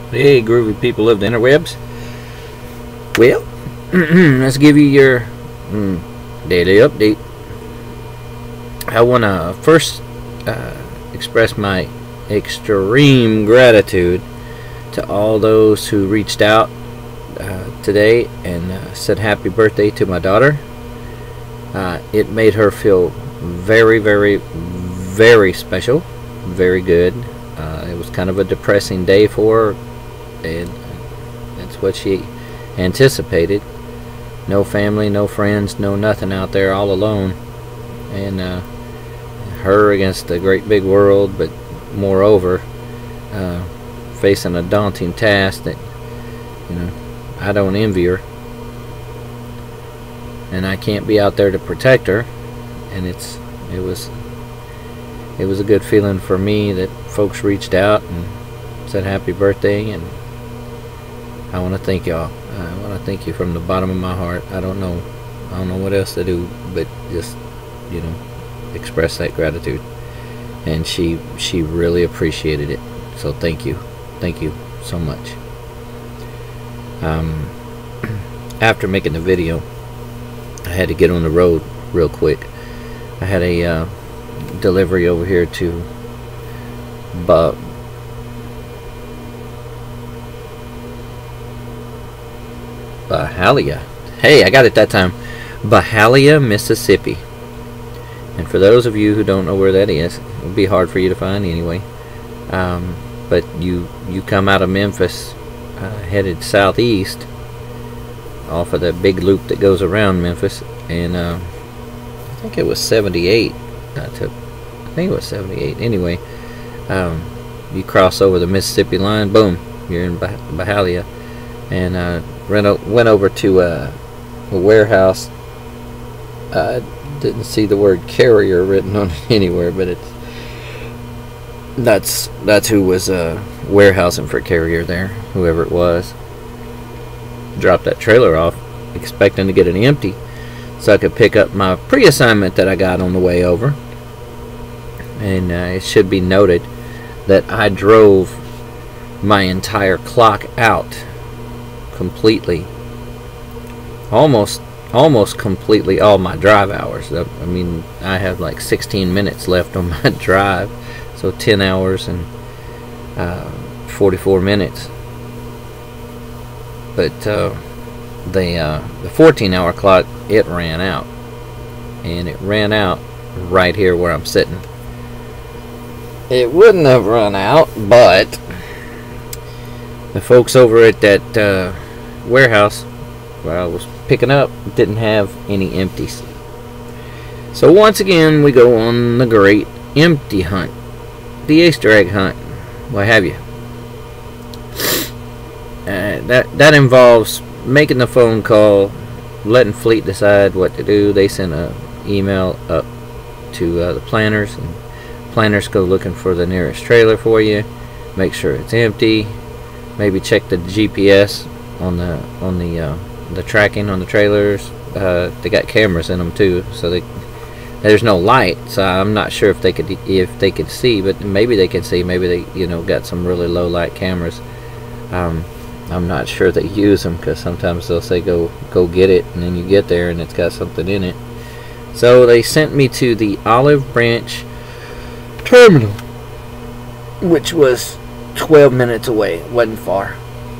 Hey, groovy people of the interwebs. Well, let's give you your daily update. I want to first express my extreme gratitude to all those who reached out today and said happy birthday to my daughter. It made her feel very, very, very special, very good. It was kind of a depressing day for her, and that's what she anticipated. No family, no friends, no nothing out there, all alone, and her against the great big world, but moreover facing a daunting task that, I don't envy her, and I can't be out there to protect her. And it was a good feeling for me that folks reached out and said happy birthday, and I want to thank y'all. I want to thank you from the bottom of my heart. I don't know what else to do but just express that gratitude, and she really appreciated it. So thank you so much. After making the video, I had to get on the road real quick. I had a delivery over here to Byhalia. Hey, I got it that time. Byhalia, Mississippi. And for those of you who don't know where that is, it'll be hard for you to find anyway. But you come out of Memphis, headed southeast, off of that big loop that goes around Memphis, and I think it was 78. I think it was 78. Anyway, you cross over the Mississippi line, boom, you're in Byhalia. And went over to a warehouse. I didn't see the word carrier written on it anywhere, but that's who was warehousing for carrier there, whoever it was. Dropped that trailer off, expecting to get it empty, so I could pick up my pre-assignment that I got on the way over. And it should be noted that I drove my entire clock out completely, almost completely, all my drive hours. I mean, I have like 16 minutes left on my drive, so 10 hours and 44 minutes. But the 14-hour clock, it ran out, and it ran out right here where I'm sitting. It wouldn't have run out, but the folks over at that warehouse where I was picking up didn't have any empties. So once again, we go on the great empty hunt, the Easter egg hunt, what have you. That involves making the phone call, letting Fleet decide what to do. They send an email up to the planners, and planners go looking for the nearest trailer for you, make sure it's empty, maybe check the GPS on the tracking on the trailers. They got cameras in them too, so there's no light, so I'm not sure if they could see, but maybe they can see. Maybe they got some really low light cameras. I'm not sure they use them, because sometimes they'll say go get it, and then you get there and it's got something in it. So they sent me to the Olive Branch terminal, which was 12 minutes away. It wasn't far.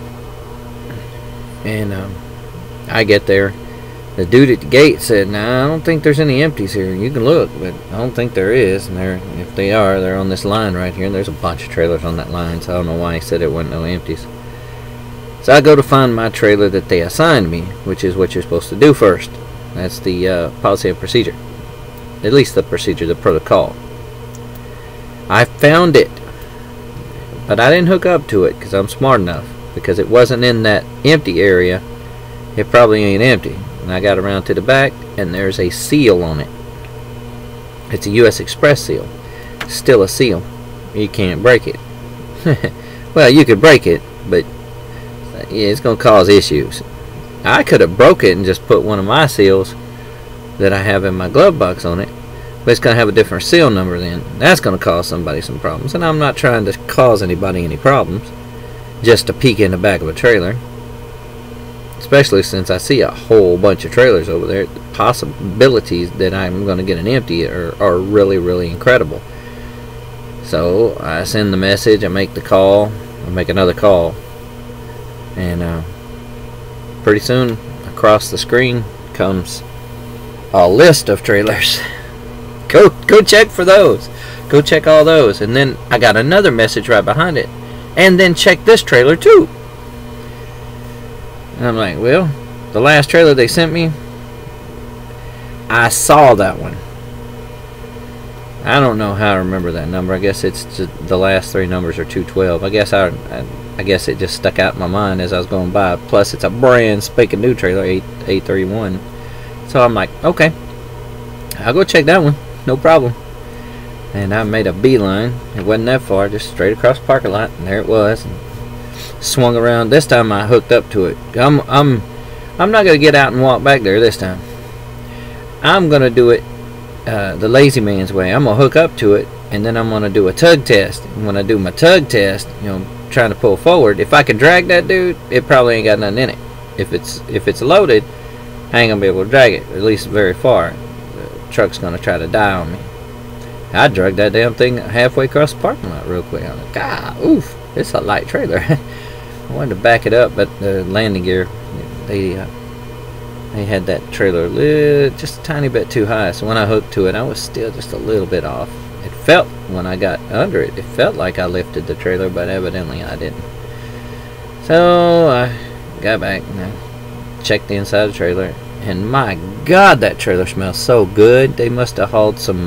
And I get there. The dude at the gate said, "Nah, I don't think there's any empties here. You can look, but I don't think there is." And if they are, they're on this line right here. And there's a bunch of trailers on that line, so I don't know why he said there wasn't no empties. So I go to find my trailer that they assigned me, which is what you're supposed to do first. That's the policy and procedure. At least the procedure, the protocol. I found it, but I didn't hook up to it because I'm smart enough. Because it wasn't in that empty area, it probably ain't empty. And I got around to the back, and there's a seal on it. It's a US Express seal. Still a seal. You can't break it. Well, you could break it, but yeah, it's going to cause issues. I could have broke it and just put one of my seals that I have in my glove box on it, but it's going to have a different seal number then. That's going to cause somebody some problems, and I'm not trying to cause anybody any problems. just to peek in the back of a trailer. Especially since I see a whole bunch of trailers over there. The possibilities that I'm going to get an empty are really, really incredible. So I send the message, I make the call, I make another call, and pretty soon across the screen comes a list of trailers. Go check for those. Go check all those. And then I got another message right behind it. And then check this trailer too. And I'm like, well, the last trailer they sent me, I saw that one. I don't know how I remember that number. I guess it's just the last three numbers are 212. I guess it just stuck out in my mind as I was going by. Plus, it's a brand spanking new trailer, 831. So I'm like, okay, I'll go check that one. No problem. And I made a beeline. It wasn't that far, just straight across the parking lot, and there it was. And swung around. This time I hooked up to it. I'm not gonna get out and walk back there this time. I'm gonna do it the lazy man's way. I'm gonna hook up to it, and then I'm gonna do a tug test. And when I do my tug test, you know, trying to pull forward, if I can drag that dude, it probably ain't got nothing in it. If it's loaded, I ain't gonna be able to drag it, at least very far. The truck's gonna try to die on me. I dragged that damn thing halfway across the parking lot real quick. I'm like, God, oof, it's a light trailer. I wanted to back it up, but the landing gear, they had that trailer just a tiny bit too high. So when I hooked to it, I was still just a little bit off. It felt, when I got under it, it felt like I lifted the trailer, but evidently I didn't. So I got back and I checked the inside of the trailer, and my God, that trailer smells so good. They must have hauled some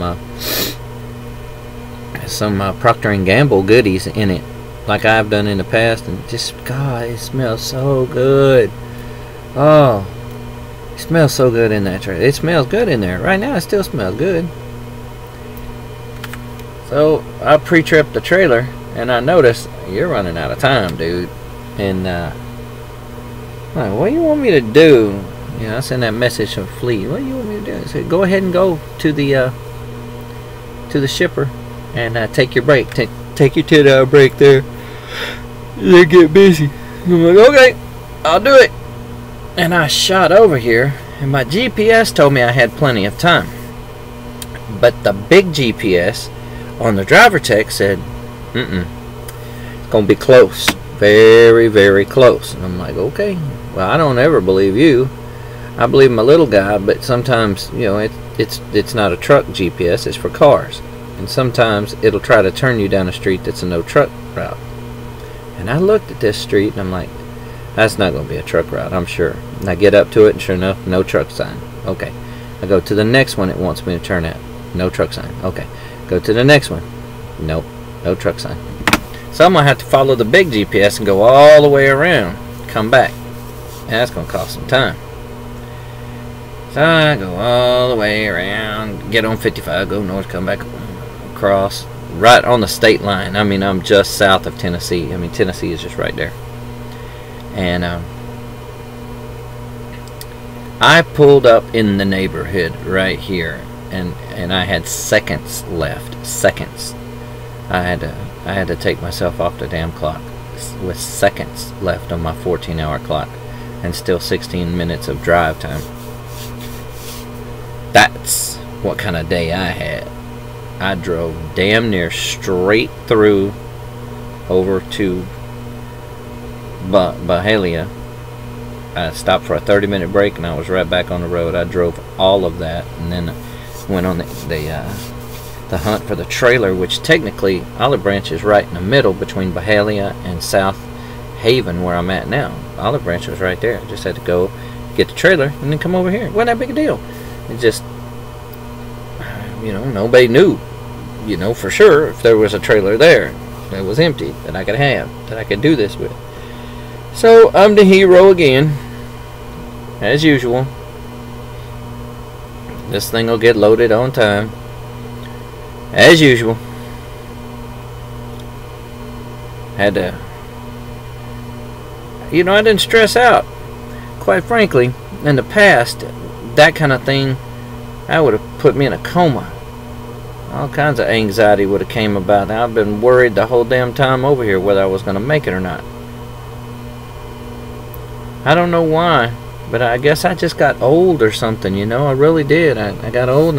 Procter & Gamble goodies in it, like I've done in the past, and just, God, it smells so good. Oh, it smells so good in that trailer. It smells good in there. Right now it still smells good. So I pre-tripped the trailer, and I noticed, you're running out of time, dude. And like, what do you want me to do? You know, I sent that message to Fleet. What do you want me to do? I said, go ahead and go to the shipper and take your break. Take your 10-hour break there. They get busy. I'm like, okay, I'll do it. And I shot over here, and my GPS told me I had plenty of time. But the big GPS on the driver tech said, it's gonna be close, very, very close. And I'm like, okay, well, I don't ever believe you. I believe my little guy, but sometimes, you know, it's not a truck GPS, it's for cars. And sometimes it'll try to turn you down a street that's a no truck route. And I looked at this street and I'm like, that's not going to be a truck route, I'm sure. And I get up to it, and sure enough, no truck sign. Okay. I go to the next one it wants me to turn at. No truck sign. Okay. Go to the next one. Nope. No truck sign. So I'm going to have to follow the big GPS and go all the way around. Come back. And that's going to cost some time. So I go all the way around, get on 55, go north, come back across, right on the state line. I mean, I'm just south of Tennessee. I mean, Tennessee is just right there. And I pulled up in the neighborhood right here, and I had seconds left. Seconds. I had to take myself off the damn clock with seconds left on my 14-hour clock, and still 16 minutes of drive time. That's what kind of day I had. I drove damn near straight through over to Byhalia. I stopped for a 30-minute break, and I was right back on the road. I drove all of that, and then went on the hunt for the trailer, which technically Olive Branch is right in the middle between Byhalia and Southaven, where I'm at now. Olive Branch was right there. I just had to go get the trailer and then come over here. It wasn't that big a deal. It just, you know, nobody knew, you know, for sure if there was a trailer there that was empty that I could have, that I could do this with. So I'm the hero again, as usual. This thing will get loaded on time, as usual. Had to, you know, I didn't stress out. Quite frankly, in the past, that kind of thing, I would have put me in a coma. All kinds of anxiety would have came about. I've been worried the whole damn time over here whether I was going to make it or not. I don't know why, but I guess I just got old or something, you know. I really did. I got old and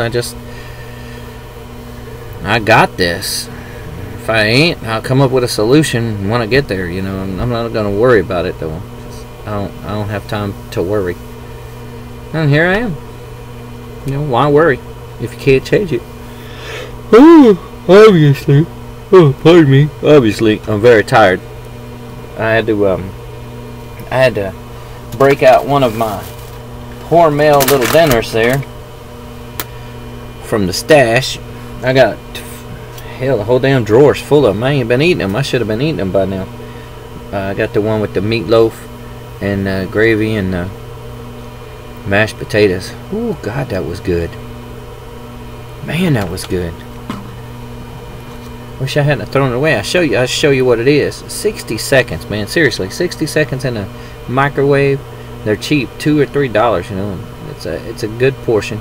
I got this. If I ain't, I'll come up with a solution when I get there, you know. I'm not gonna worry about it though. I don't have time to worry. And here I am. You know, why worry if you can't change it? Oh, obviously. Oh, pardon me. Obviously, I'm very tired. I had to break out one of my Hormel little dinners there from the stash. I got, hell, the whole damn drawer's full of them. I ain't been eating them. I should have been eating them by now. I got the one with the meatloaf and gravy and mashed potatoes. Oh God, that was good. Man, that was good. Wish I hadn't thrown it away. I'll show you what it is. 60 seconds, man. Seriously, 60 seconds in a microwave. They're cheap, $2 or $3. You know, it's a good portion.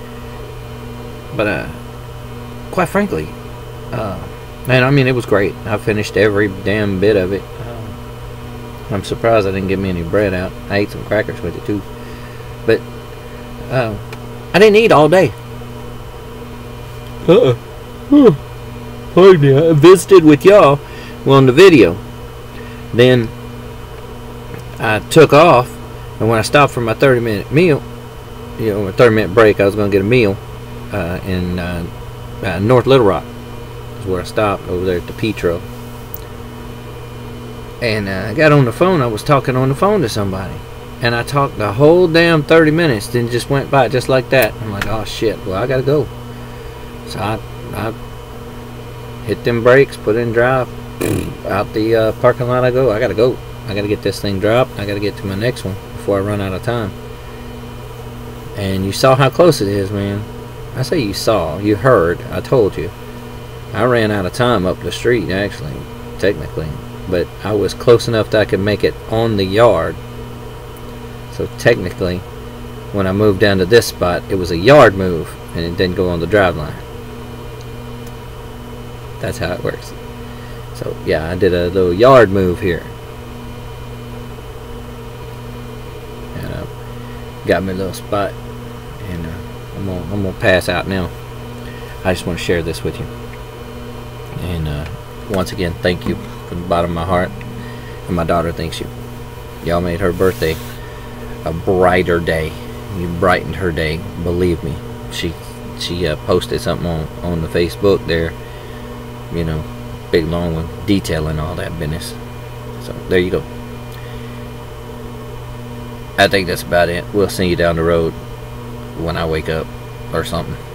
But quite frankly, man, I mean, it was great. I finished every damn bit of it. I'm surprised I didn't get me any bread out. I ate some crackers with it too. But I didn't eat all day. Pardon me. I visited with y'all on the video. Then I took off, and when I stopped for my 30-minute meal, you know, a 30-minute break, I was going to get a meal in North Little Rock. Is where I stopped, over there at the Petro. And I got on the phone. I was talking on the phone to somebody, and I talked the whole damn 30 minutes. Then just went by just like that. I'm like, oh shit, well, I gotta go. So I hit them brakes, put in drive, out the parking lot I go. I gotta go. I gotta get this thing dropped. I gotta get to my next one before I run out of time. And you saw how close it is, man. I say you saw, you heard. I told you. I ran out of time up the street, actually, technically. But I was close enough that I could make it on the yard. So technically, when I moved down to this spot, it was a yard move, and it didn't go on the drive line. That's how it works. So yeah, I did a little yard move here, and got me a little spot, and I'm gonna pass out now. I just want to share this with you, and once again, thank you from the bottom of my heart. And my daughter thanks you. Y'all made her birthday a brighter day. You brightened her day, believe me. She posted something on the Facebook there, you know, big long one, detailing all that business. So there you go. I think that's about it. We'll see you down the road when I wake up or something.